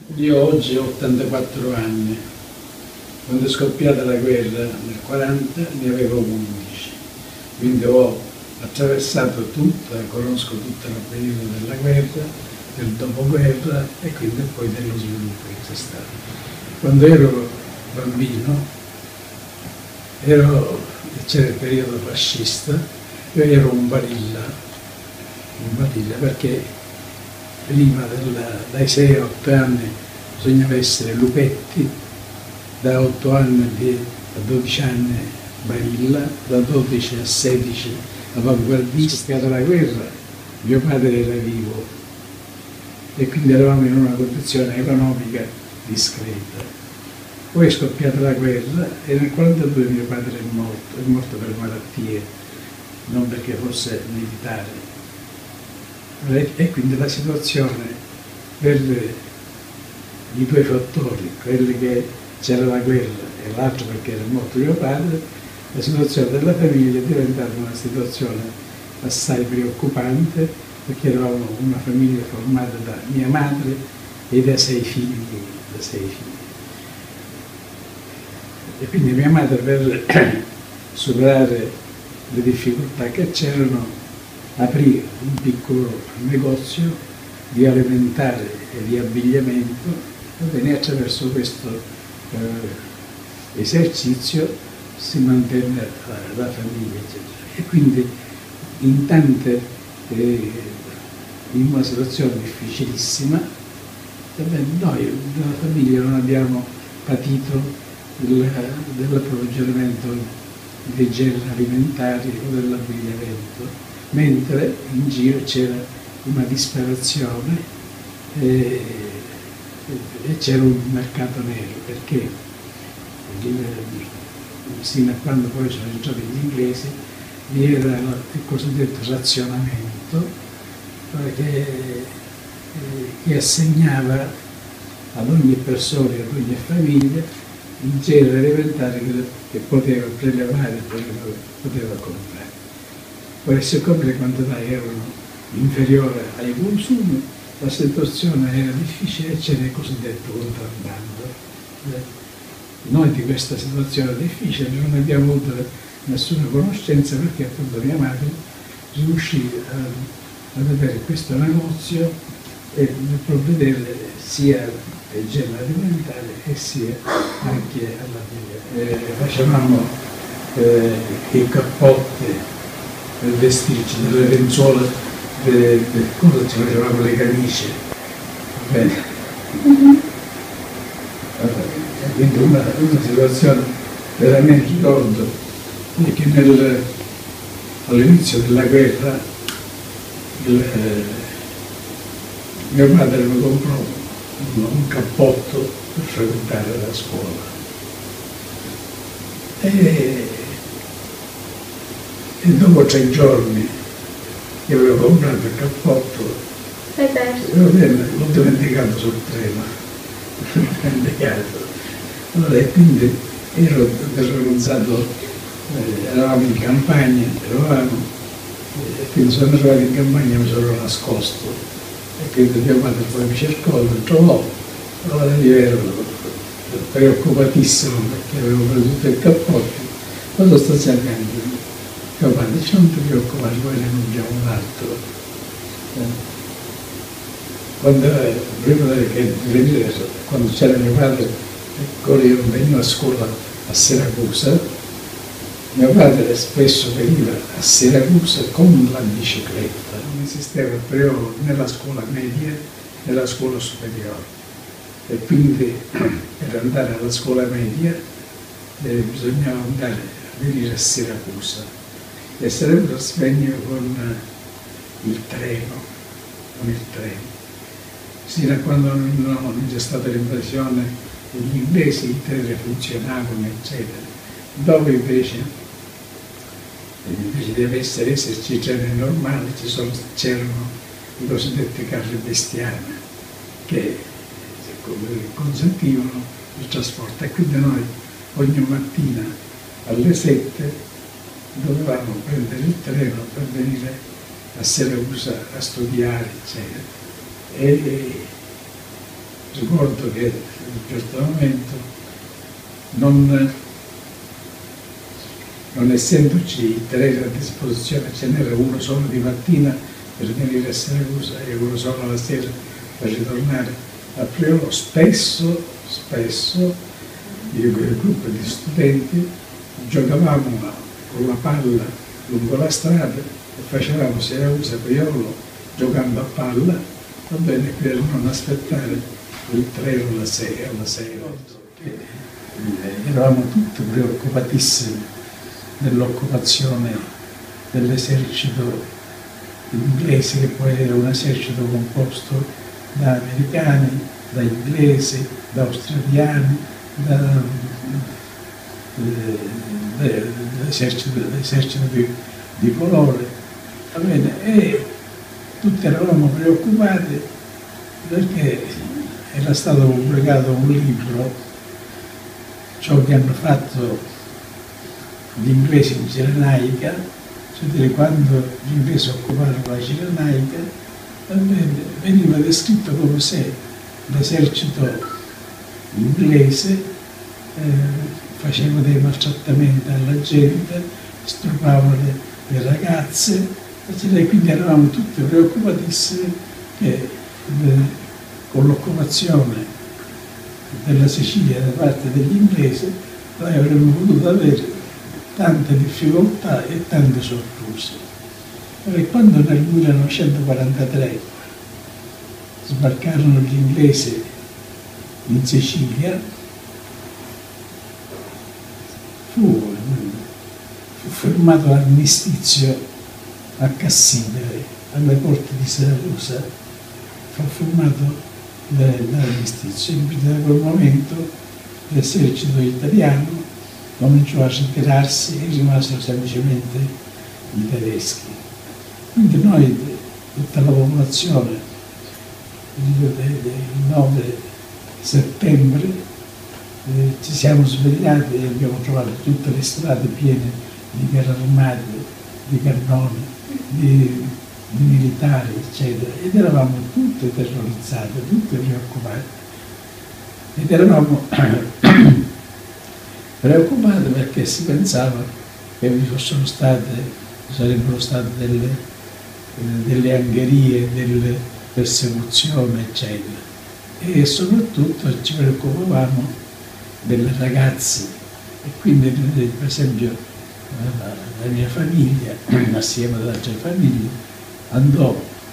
Io oggi ho 84 anni, quando è scoppiata la guerra nel 40 ne avevo 11, quindi ho attraversato tutta, conosco tutto il periodo della guerra, del dopoguerra e quindi poi dello sviluppo che c'è stato. Quando ero bambino, c'era il periodo fascista, io ero un balilla perché prima dai 6 a 8 anni bisognava essere lupetti, da 8 anni a 12 anni barilla, da 12 a 16 avanguardista. Scoppiata la guerra, mio padre era vivo e quindi eravamo in una condizione economica discreta. Poi è scoppiata la guerra e nel 1942 mio padre è morto per malattie, non perché fosse militare. E quindi la situazione per i due fattori, quelli che c'era la guerra e l'altro perché era morto mio padre, la situazione della famiglia è diventata una situazione assai preoccupante perché eravamo una famiglia formata da mia madre e da 6 figli. E quindi mia madre, per superare le difficoltà che c'erano, aprì un piccolo negozio di alimentare e di abbigliamento, e attraverso questo esercizio si mantenne la famiglia, eccetera. E quindi in una situazione difficilissima, noi nella famiglia non abbiamo patito dell'approvvigionamento dei generi alimentari o dell'abbigliamento, mentre in giro c'era una disperazione e c'era un mercato nero, perché sino a quando poi sono entrati gli inglesi vi era il cosiddetto razionamento, che assegnava ad ogni persona e ad ogni famiglia in genere alimentari che poteva prelevare e poteva comprare. Poi, siccome le quantità erano inferiori ai consumi, la situazione era difficile e c'era il cosiddetto contrabbando. Noi di questa situazione difficile non abbiamo avuto nessuna conoscenza perché appunto mia madre riuscì ad avere questo negozio e a provvedere sia ai generi alimentari e sia anche all'abbigliamento. Facevamo i cappotti per vestirci, delle lenzuola, cosa ci facevamo le camicie. Bene. Quindi una situazione veramente ricordo che all'inizio della guerra mio padre mi comprò un cappotto per frequentare la scuola e dopo 3 giorni che avevo comprato il cappotto l'ho dimenticato sul treno. Allora, e quindi ero terrorizzato, eravamo in campagna, e quindi sono arrivato in campagna e mi sono nascosto. E quindi mio padre poi mi cercò, mi trovò, allora io ero preoccupatissimo perché avevo preso tutto il cappotto. Quando sto cercando, mio padre dice non ti preoccupare, poi ne mangiamo un altro. Prima di venire, quando c'era mio padre, io venivo a scuola a Siracusa, mio padre spesso veniva a Siracusa con la bicicletta. Non esisteva però nella scuola media né nella scuola superiore e quindi per andare alla scuola media bisognava venire a Siracusa e a Siracusa si veniva con il treno. Sino a quando non c'è stata l'invasione degli inglesi, i treni funzionavano, eccetera. Dopo invece di esserci i treni normali, c'erano i cosiddetti carri bestiame che consentivano il trasporto e quindi noi ogni mattina alle 7 dovevamo prendere il treno per venire a Siracusa a studiare, eccetera. E ricordo che in un certo momento, non essendoci il treno a disposizione, ce n'era uno solo di mattina per venire a Siracusa e uno solo la sera per ritornare a Priolo. Spesso io con il gruppo di studenti giocavamo con la palla lungo la strada e facevamo Siracusa Priolo giocando a palla, va bene, per non aspettare il treno alla 6, alla 6:08. Eravamo tutti preoccupatissimi dell'occupazione dell'esercito inglese, che poi era un esercito composto da americani, da inglesi, da australiani, dall'esercito di colore. Va bene? E tutti eravamo preoccupati perché era stato pubblicato un libro, ciò che hanno fatto gli inglesi in Cirenaica, cioè dire quando gli inglesi occuparono la Cirenaica, veniva descritto come se l'esercito inglese faceva dei maltrattamenti alla gente, stupravano le ragazze, e quindi eravamo tutti preoccupatissimi che con l'occupazione della Sicilia da parte degli inglesi noi avremmo potuto avere tante difficoltà e tante sorprese. E quando nel 1943 sbarcarono gli inglesi in Sicilia, fu firmato l'armistizio a Cassino, alle porte di Siracusa, fu firmato l'armistizio. Da quel momento l'esercito italiano cominciò a ritirarsi e rimasero semplicemente i tedeschi. Quindi noi, tutta la popolazione, il 9 settembre ci siamo svegliati e abbiamo trovato tutte le strade piene di carri armati, di cannoni, di militari, eccetera, ed eravamo tutti terrorizzati, tutti preoccupati. Ed eravamo preoccupati perché si pensava che vi sarebbero state delle angherie, delle persecuzioni, eccetera. E soprattutto ci preoccupavamo delle ragazze. E quindi, per esempio, la mia famiglia, assieme ad altre famiglie, andò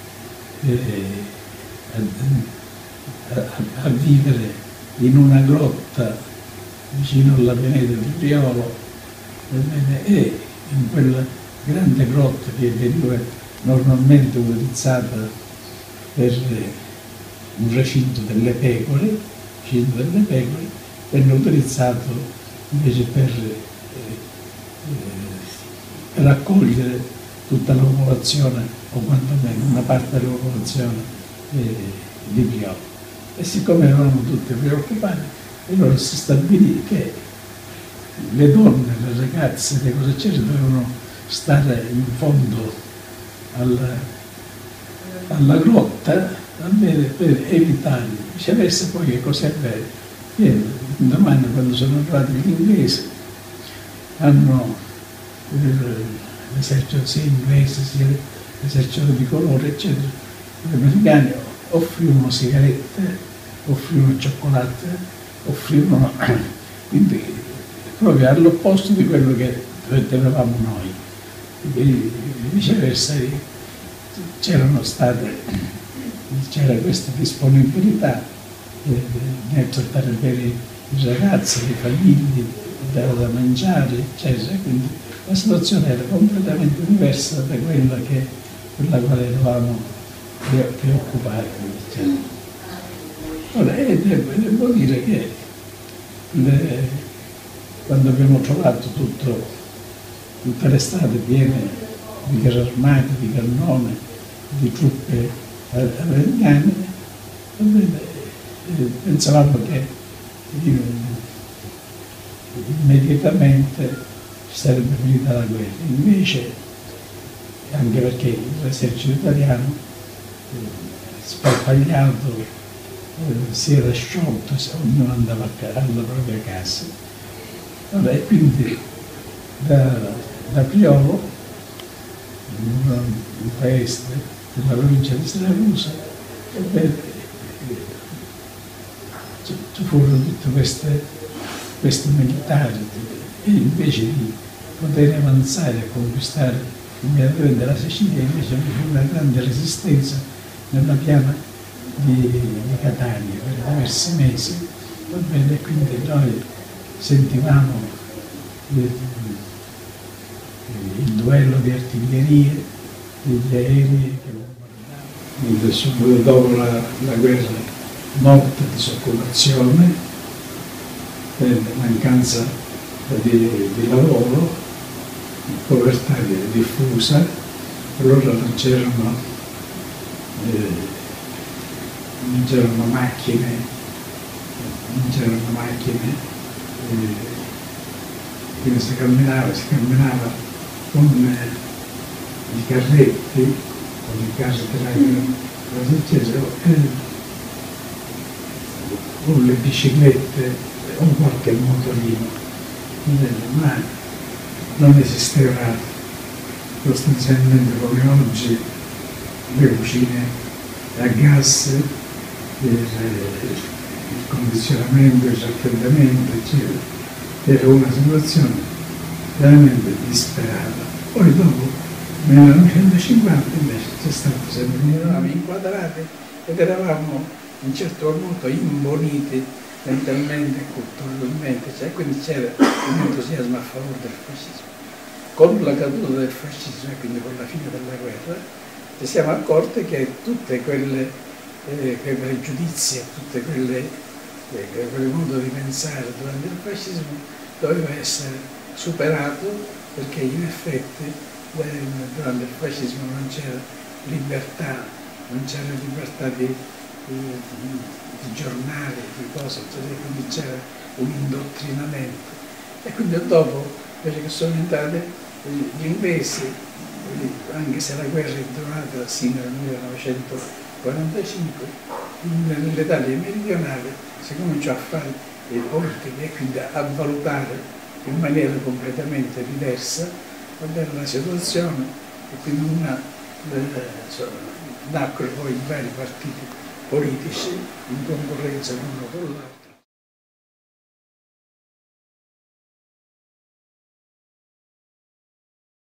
a vivere in una grotta vicino alla Veneta di Priolo, e in quella grande grotta che veniva normalmente utilizzata per un recinto delle pecore, venne utilizzato invece per accogliere tutta la popolazione, o quantomeno una parte della popolazione di Priolo. E siccome eravamo tutti preoccupati, allora si stabilì che le donne, le ragazze, le cose eccetera, dovevano stare in fondo alla grotta per evitare, viceversa. Poi che cosa è vero? Che domani, quando sono arrivati gli inglesi, hanno l'esercito sia inglese sia l'esercito di colore, eccetera, gli americani offrivano sigarette, offrivano cioccolate, offrivano, quindi proprio all'opposto di quello che tenevamo noi. E viceversa c'era questa disponibilità nel trattare bene i ragazzi, le famiglie, da mangiare, eccetera. Quindi la situazione era completamente diversa da quella per la quale eravamo preoccupati, eccetera. Ora, devo dire che quando abbiamo trovato tutte le strade piene di carri armati, di cannone, di truppe americane, pensavamo che immediatamente sarebbe finita la guerra. Invece, anche perché l'esercito italiano, sparpagliato si era sciolto, ognuno andava alla propria casa. Vabbè, quindi da Priolo, un paese della provincia di Siracusa, ci furono tutte queste militari, e invece di poter avanzare a conquistare immediatamente la Sicilia, invece fu una grande resistenza nella piana di Catania per diversi mesi, va bene, quindi noi sentivamo il duello di artiglierie, degli aerei che bombardavano. Subito dopo la guerra, molta disoccupazione, mancanza di lavoro, povertà diffusa, allora non c'erano quindi si camminava con i carretti, con i carri della chiesa, con le biciclette o qualche motorino, ma non esisteva sostanzialmente come oggi le cucine a gas, il condizionamento, il raffreddamento, eccetera. Era una situazione veramente disperata. Poi dopo, nel 1950 invece c'è stato sempre, eravamo inquadrati ed eravamo in certo modo imboniti mentalmente e culturalmente, cioè, quindi c'era un entusiasmo a favore del fascismo. Con la caduta del fascismo e quindi con la fine della guerra ci siamo accorti che tutte quei pregiudizi e tutte quel modo di pensare durante il fascismo doveva essere superato, perché in effetti durante il fascismo non c'era libertà di giornali, di cose, eccetera, quindi c'era un indottrinamento. E quindi dopo, invece che sono entrati gli inglesi, anche se la guerra è durata sino al 1945, nell'Italia meridionale si cominciò a fare le politiche e quindi a valutare in maniera completamente diversa la situazione, e quindi nacquero poi i vari partiti politici in concorrenza l'uno con l'altro.